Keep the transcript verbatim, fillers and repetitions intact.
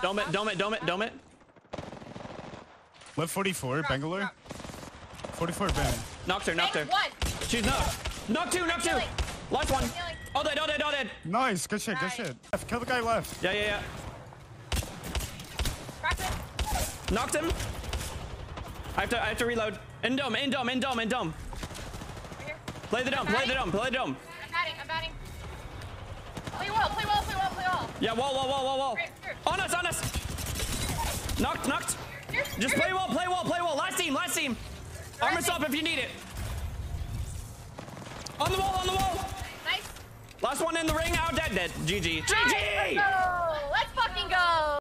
Dome it, dome it, dome it, dome it. Left forty-four, Drop, Bangalore. drop. forty-four, bang. Knocked her, knocked her. One. She's knocked. Knocked two, knocked two. Healing. Last one. Healing. All dead, all dead, all dead. Nice, good shit, good Nice. shit. Left, kill the guy left. Yeah, yeah, yeah. Cracked it. Knocked him. I have to, I have to reload. In dome, in dome, in dome, in dome. Right here. Play the dome, play the dome, play the dome. I'm batting, I'm batting. Play wall, play wall, play wall, play wall. Yeah, wall, wall, wall, wall, wall. Here, here. On us, on us. Knocked, knocked. Here, Just here, play wall, play wall, play wall. Last team, last team. Armor's up if you need it. On the wall, on the wall. Nice. Last one in the ring, out dead, dead. G G. G G! Let's go. Let's fucking go.